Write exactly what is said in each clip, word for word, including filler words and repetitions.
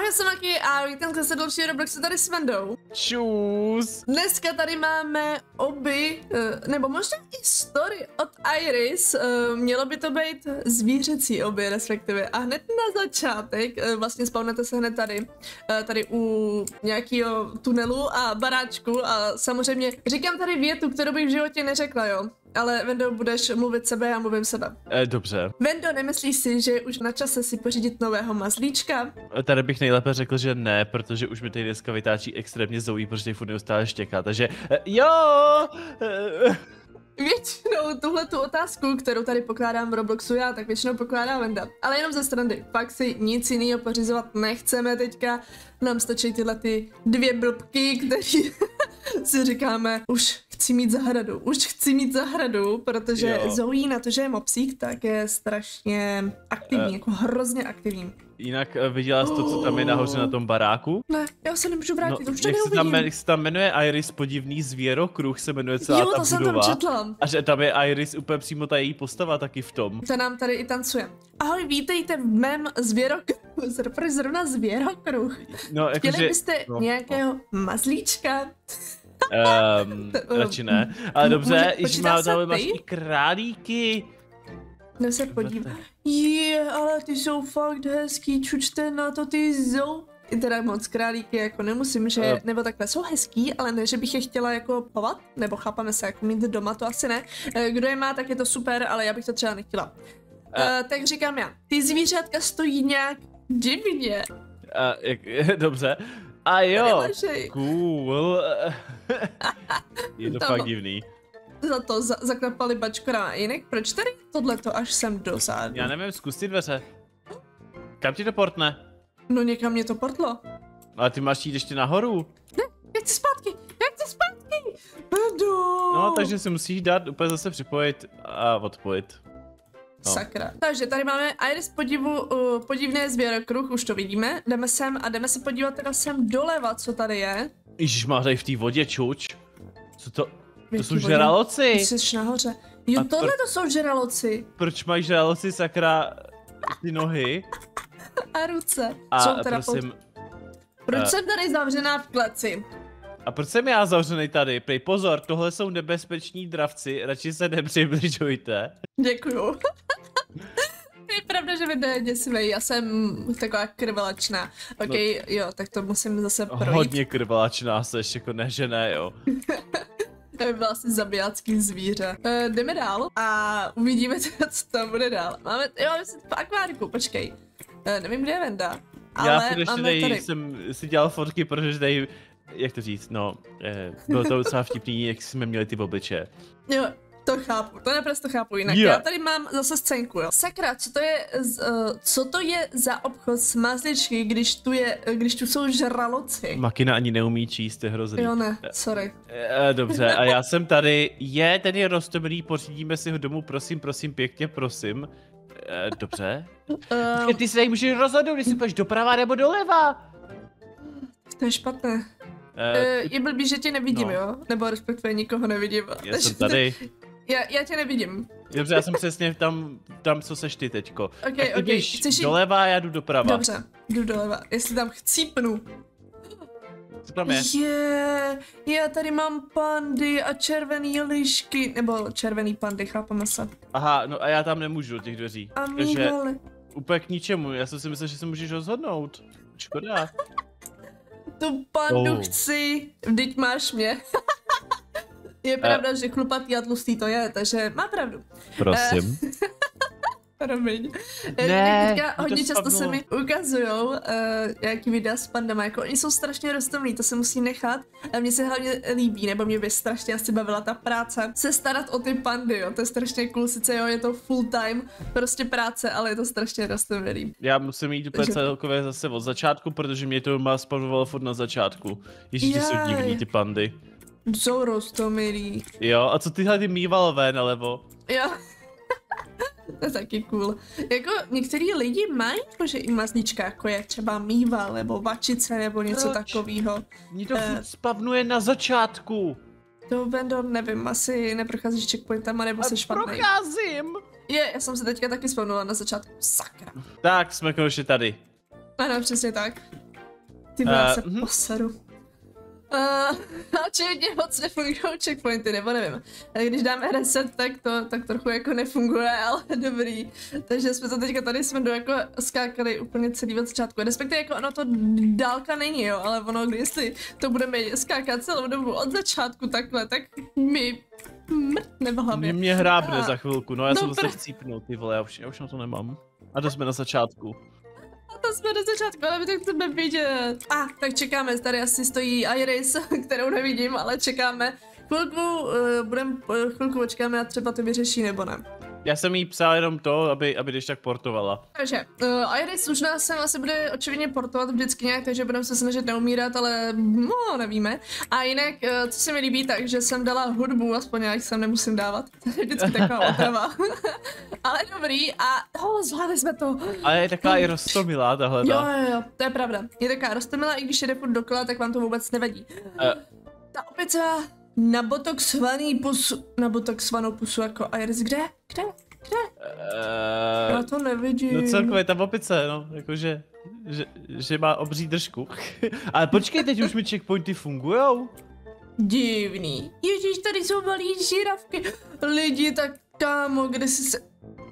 Ahoj, jsem Maki a vítám se další Robloxu tady s Vendou. Čus. Dneska tady máme oby, nebo možná i story od Iris. Mělo by to být zvířecí oby, respektive. A hned na začátek, vlastně spawnete se hned tady, tady u nějakého tunelu a baráčku a samozřejmě říkám tady větu, kterou bych v životě neřekla, jo. Ale Vendo, budeš mluvit sebe, já mluvím sebe. Eh, dobře. Vendo, nemyslíš si, že je už na čase si pořídit nového mazlíčka? Tady bych nejlépe řekl, že ne, protože už mi tady dneska vytáčí extrémně zoují, protože tady furt neustále štěká, takže eh, jo! Eh. Většinou tuhle tu otázku, kterou tady pokládám v Robloxu já, tak většinou pokládá Venda. Ale jenom ze strany. Fakt si nic jiného pořizovat nechceme teďka. Nám stačí tyhle ty dvě blbky, který si říkáme, už chci mít zahradu, už chci mít zahradu, protože Jo. Zoe na to, že je mopsík, tak je strašně aktivní, uh. jako hrozně aktivní. Jinak eh, viděla jsi to, co tam je nahoře na tom baráku? Ne, já se nemůžu vrátit, No, už to jak se, tam, neuvidím. jak se tam jmenuje Iris, podivný zvěrokruh se jmenuje celá Jo, ta to jsem budova. tam četla. A že tam je Iris, úplně přímo ta její postava taky v tom. Ta nám tady i tancuje. Ahoj, vítejte v mém zvěrokruhu. Proč zrovna zvěrokruh? No, Chtěli jakože... byste no, nějakého no. mazlíčka? Um, radši ne. Ale dobře, již má tam máš i králíky. No se podívám. Je, ale ty jsou fakt hezký, čučte na to ty zou. I teda moc králíky jako nemusím, že, uh. nebo takhle jsou hezký, ale ne, že bych je chtěla jako povat, nebo chápeme se, jako mít doma, to asi ne. Kdo je má, tak je to super, ale já bych to třeba nechtěla. Uh. Uh, tak říkám já, ty zvířátka stojí nějak divně. Uh, jak, dobře. A jo, cool. Je to Tam fakt divný. Za to za, zaklepali bačkora. Jinak proč tady tohleto až sem dozadu? Já nevím, zkus ty dveře. Kam ti to portne? No někam mě to portlo. Ale ty máš jít ještě nahoru. Ne, já chci zpátky, já chci zpátky. Bedu. No, takže si musíš dát úplně zase připojit a odpojit. No. Sakra. Takže tady máme Iris podivu, uh, podivné zvěrokruh, už to vidíme. Jdeme sem a jdeme se podívat teda sem doleva, co tady je. Ježiš, má tady v té vodě čuč. Co to? V to jsou vodě? žraloci. Ty jsi nahoře. Jo, A tohle pr- to jsou žraloci. Proč mají žraloci sakra ty nohy? A ruce. A jsou teda prosím. pod... Proč uh, jsem tady zavřená v kleci? A proč jsem já zavřený tady? Prej pozor, tohle jsou nebezpeční dravci, radši se nepřibližujte. Děkuju. Je pravda, že mi to je děsivý, já jsem taková krvelačná. Ok, no, jo, tak to musím zase projít. Hodně krvelačná seš, jako ne, že ne, jo. To by bylo asi zabijácký zvíře. Uh, jdeme dál a uvidíme teda, co tam bude dál. Máme, jo, myslím v akváriku, počkej. Uh, nevím, kde je Venda. Ale já ještě máme tady. jsem si dělal fotky, protože tady, jak to říct, no, eh, bylo to docela vtipný, jak jsme měli ty obličeje. Jo. To chápu, to naprosto chápu jinak. Yeah. Já tady mám zase scénku, jo. Sakra, co to je, z, uh, co to je za obchod s mazličky, když tu je, když tu jsou žraloci? Makina ani neumí číst, je hrozný. Jo, ne, sorry. E, dobře, a já jsem tady, je, ten je roztomilý, pořídíme si ho domů, prosím, prosím, pěkně, prosím. E, dobře. Um, ty se tady můžeš rozhodnout, jestli půjdeš doprava nebo doleva. To je špatné. E, uh, je blbý, že tě nevidím, no. Jo? Nebo respektive nikoho nevidím. Já jsem tady. Já, já tě nevidím. Dobře, já jsem přesně tam, tam co seš ty teďko. Okay, tak ty okay. běž Chceš doleva, já jdu doprava. Dobře, jdu doleva. Jestli tam chcípnu. Co tam je? Je, já tady mám pandy a červený lišky, nebo červený pandy, chápeme se. Aha, no a já tam nemůžu do těch dveří. A takže mývali. úplně k ničemu, já jsem si myslel, že se můžeš rozhodnout. Škoda. Tu pandu Oh. chci, vždyť máš mě. Je pravda, uh. že chlupatý a tlustý to je, takže má pravdu. Prosím. Promiň. Ne, Teďka hodně často se mi ukazujou uh, nějaký videa s pandama, jako oni jsou strašně roztomilí, to se musí nechat. A mně se hlavně líbí, nebo mě by strašně asi bavila ta práce, se starat o ty pandy, jo, to je strašně cool, sice jo, je to full time, prostě práce, ale je to strašně roztomilý. Já musím jít úplně celkově zase od začátku, protože mě to má spanovalo furt na začátku. Ježíš, ty jsou divný ty pandy. Jsou roztomilí. Jo, a co tyhle ty mývalové nalevo? Jo. To je taky cool. Jako některý lidi mají, že i mazlíčka, jako je třeba mýval, nebo vačice, nebo něco takového. Mně to uh, spavnuje na začátku. To Vendo, nevím, asi neprocházíš checkpointama, nebo jsi špatný. Procházím. Je, já jsem se teďka taky spavnula na začátku, sakra. Tak, jsme konečně tady. Ano, přesně tak. Ty uh, já se hm. poseru. Uh, očividně moc nefungují checkpointy, nebo nevím. Když dáme reset, tak to tak trochu jako nefunguje, ale dobrý. Takže jsme to teďka tady jsme do jako skákali úplně celý od začátku. Respektive jako ono to dálka není, jo, ale ono, jestli to budeme skákat celou dobu od začátku takhle, tak mi mrtne v hlavě. Mě hrábne a... za chvilku, no já no, jsem se chcípnul, ty vole, já už, já už na to nemám. A to jsme na začátku. A to jsme na začátku, ale my to chceme vidět. A, ah, tak čekáme, tady asi stojí Iris, kterou nevidím, ale čekáme. Chvilku, uh, budem, chvilku počkáme a třeba to vyřeší, nebo ne. Já jsem jí psal jenom to, aby, aby když tak portovala. Takže, uh, Iris už nás sem asi bude očividně portovat vždycky nějak, takže budeme se snažit neumírat, ale no, nevíme. A jinak, uh, co se mi líbí, takže jsem dala hudbu, aspoň já jsem nemusím dávat. To je vždycky taková otrava. Ale dobrý a oh, zvládli jsme to. Ale je taková i roztomilá tahle. Jo, jo, jo, to je pravda. Je taková roztomilá, i když jede furt dokola, tak vám to vůbec nevadí. Uh. Ta opice nabotoxovaný pusu, nabotoxovanou pusu jako Iris, kde? Kde? Kde? Uh, Já to nevidím. No celkově ta opice, no, jakože, že, že má obří držku. Ale počkej, teď už mi checkpointy fungujou. Divný. Ježíš, tady jsou malý žíravky. Lidi, tak kámo, kde jsi se...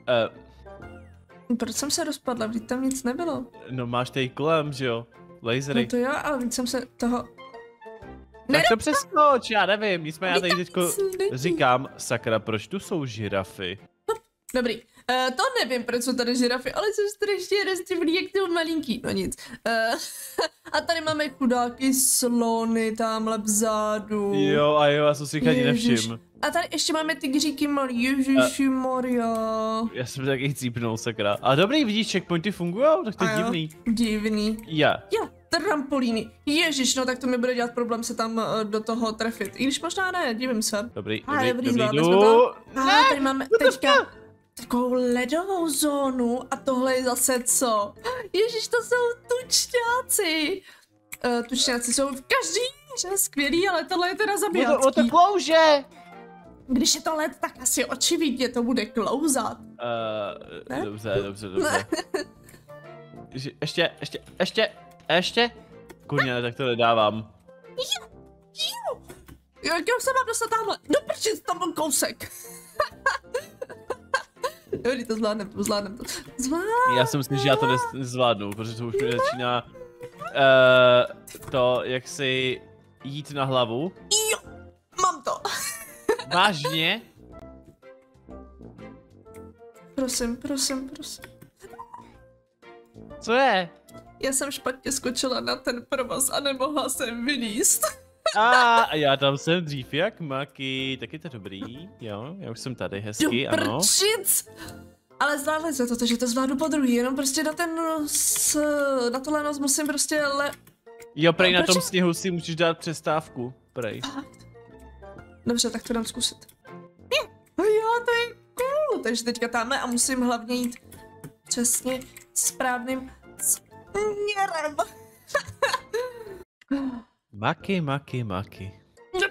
Uh, Proč jsem se rozpadla? Vždyť tam nic nebylo. No máš tady kolem, že jo? Lasery. No to jo, ale víc jsem se toho... Tak to přeskoč, já nevím, nicméně já tady teďko říkám, sakra, proč tu jsou žirafy? Dobrý, uh, to nevím, proč jsou tady žirafy, ale jsou strašně restivní, jak ty malinký, no nic. Uh, a tady máme chudáky slony tamhle vzadu. Jo a jo, já jsem si ani nevšiml. A tady ještě máme tygříky malý, ježiši Maria. Já jsem taky chcípnul, sakra. A dobrý, vidíš, checkpointy fungujou, tak to je divný. Divný. Já. Jo, trampolíny. Ježiš, no tak to mi bude dělat problém se tam uh, do toho trefit. I když možná ne, divím se. Dobrý, a, dobrý, dobrý, dobrý, dobrý to. A tady máme teďka takovou ledovou zónu a tohle je zase co? Ježiš, to jsou tučňáci. Uh, tučňáci jsou v každý hře skvělý, ale tohle je teda zabijácký. O to, o to klouže. Když je to led, tak asi očividně to bude klouzat. Uh, dobře, dobře, dobře. ještě, ještě, ještě, ještě. Kurně, tak to nedávám. Jo, jo. Jak se mám dostat tamhle? No prčit, tam byl kousek. Dobrý, to zvládnem, to zvládnem to. Zvládnem. Já si myslím, že já to nezvládnu, protože to už mi začíná uh, to, jak si jít na hlavu. Jo, mám to. Vážně? Prosím, prosím, prosím. Co je? Já jsem špatně skočila na ten provaz a nemohla jsem vylízt. A, a já tam jsem dřív jak Maki, tak je to dobrý, jo, já už jsem tady hezky, jo, ano. Prčic. Ale zvládli se to, takže to zvládnu po druhý, jenom prostě na ten nos, na tohle nos musím prostě le... Jo, prej no, na tom sněhu si můžeš dát přestávku, prej. Dobře, tak to dám zkusit. Jo, to je cool, takže teďka tamhle a musím hlavně jít přesně správným směrem. Maki, Maki, Maki.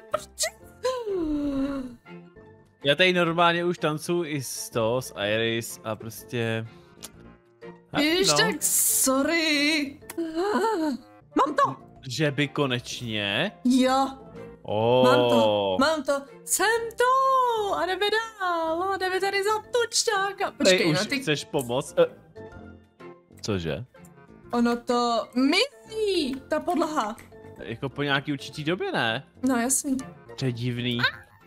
Já tady normálně už tancuju i s to, s Iris a prostě... Víš, no. Tak sorry. Mám to. Že by konečně? Jo. Oh. Mám to, mám to, jsem to a jdeme dál, a jdeme tady za tučňáka. Počkej, ty no už ty... chceš pomoct? Uh. Cože? Ono to mizí, ta podlaha. Jako po nějaký určitý době, ne? No jasný. To je divný.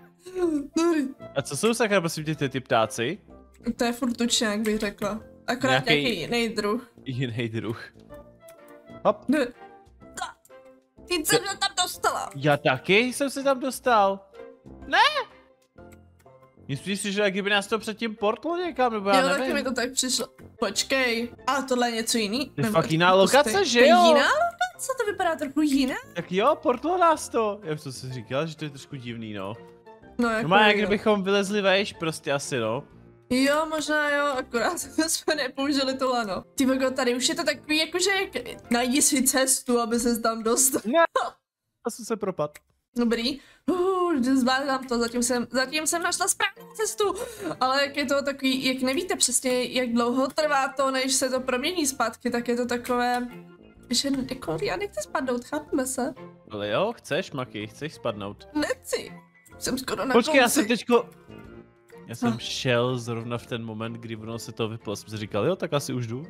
A co jsou sakra, prosím tě, ty, ty ptáci? To je furt tučňák, bych řekla. Akorát nějaký, nějaký jiný druh. Jiný druh. Hop. Ne. Ty jsem se tam dostala. Já taky jsem se tam dostal. Ne! Myslíš si, že kdyby nás to předtím portlo někam, nebo já jo, nevím. Jo, taky mi to tak přišlo. Počkej, ale tohle je něco jiný? To je fakt jiná lokace, že jo? To je jiná lokace, to vypadá trochu jiná. Tak jo, portlo nás to. Já jsem si říkal, že to je trošku divný, no. No jako no má, jak kdybychom vylezli vejš, prostě asi, no. Jo, možná jo, akorát jsme nepoužili to lano. Ty vogo, tady už je to takový, jakože najdi si cestu, aby ses tam dostal. Ne, já jsem se propad. Dobrý, uh, zvládám to, zatím jsem, zatím jsem našla správnou cestu, ale jak je to takový, jak nevíte přesně, jak dlouho trvá to, než se to promění zpátky, tak je to takové že jako já nechci spadnout, chápeme se? Ale jo, chceš, Maki, chceš spadnout. Nechci. Jsem skoro na Počkej, konci. já jsem teďko... Já jsem No. šel zrovna v ten moment, kdy ono se to vyplo. Jsem si říkal, jo, tak asi už jdu.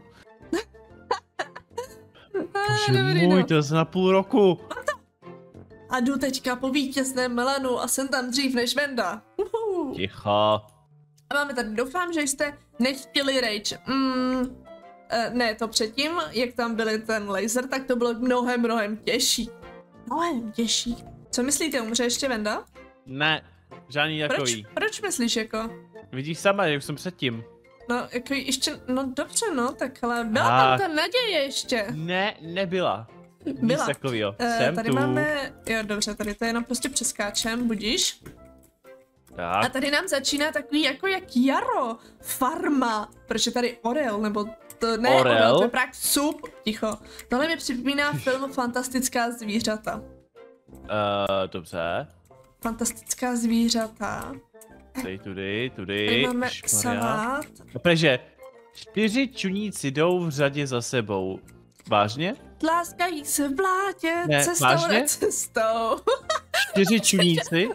Bože dobrý, můj, no. to je na půl roku. A jdu teďka po vítězném Melanu a jsem tam dřív než Venda. Uhu. Ticho. A máme tady, doufám, že jste nechtěli rage. Mm, eh, ne, to předtím, jak tam byly ten laser, tak to bylo mnohem, mnohem těžší. Mnohem těžší. Co myslíte, umře ještě Venda? Ne, žádný Proč, takový. proč myslíš jako? Vidíš sama, jak jsem předtím. No, jako ještě, no dobře, no, tak ale byla Ah. tam ta naděje ještě. Ne, nebyla. Byla. Nic takovýho. Eh, Jsem tady tu. máme, jo dobře, tady to jenom prostě přeskáčem, budíš. A Tak, tady nám začíná takový jako jak jaro, farma, protože tady orel, nebo to ne orel, Orel? to je právě sup, ticho. Tohle mi připomíná film Fantastická zvířata. uh, dobře. Fantastická zvířata. Tady, tudy, tudy. Tady máme Šmarja. salát. Protože čtyři čuníci jdou v řadě za sebou. Vážně? Tláskají se v blátě, Ne, cestou vážně? ne cestou. Čtyři čuníci?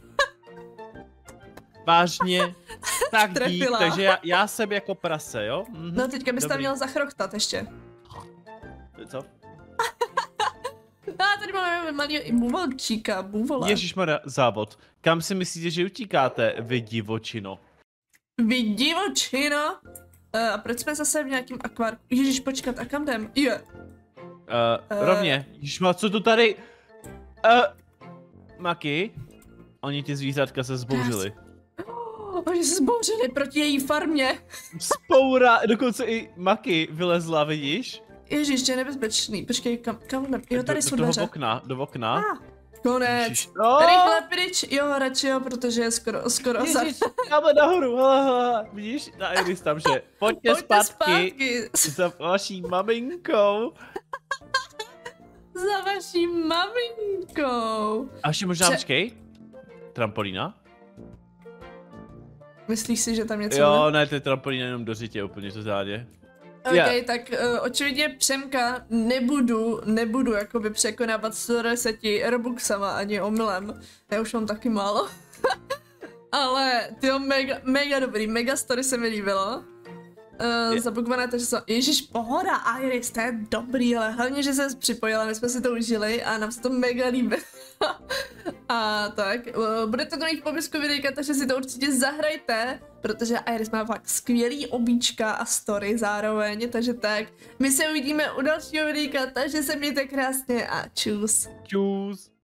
Vážně? Tak dík, Trefila. takže já, já jsem jako prase, jo? Mhm. No teďka bys tam Dobrý. měl zachroktat ještě. Co? A tady máme malý buvolčíka, buvola. Ježišmarja, závod. Kam si myslíte, že utíkáte, vy divočino? Vy divočino. Uh, a proč jsme zase v nějakým akvárku? Ježíš, počkat, a kam jdem? Je. Uh, Eh. rovně, Ježišma, co tu tady? Uh, Maki? Oni ty zvířátka se zbouřili. Oh, oni se zbouřili proti její farmě. Spoura, dokonce i Maki vylezla, vidíš? Ježíš, to je nebezpečný. Počkej, kam, kam jdem? Jo, tady do, jsou do toho dveře. okna, do okna. Ah, konec. Ježiš. No, Rychle pryč. Jo, radši jo, protože je skoro, skoro za... Ježiš, tamhle nahoru, hele, hele, vidíš, na Iris tam, že pojďte, Pojďte zpátky, zpátky. za vaší maminkou. Za vaší maminkou. A ještě možná, Že- počkej, trampolína? Myslíš si, že tam něco Jo, ne, to je trampolína jenom do řitě, úplně totálně. OK, Yeah. tak uh, očividně Přemka nebudu, nebudu jakoby překonávat sto deset robuxama ani omylem. Já už mám taky málo. Ale tyjo, mega, mega dobrý, mega story se mi líbilo. Uh, Je- zabugované to, že jsou, ježiš, pohoda, Iris, to je dobrý, ale hlavně, že se připojila, my jsme si to užili a nám se to mega líbí. A tak, uh, budete to mít v popisku videjka, takže si to určitě zahrajte, protože Iris má fakt skvělý obíčka a story zároveň, takže tak. My se uvidíme u dalšího videjka, takže se mějte krásně a čus. Čus.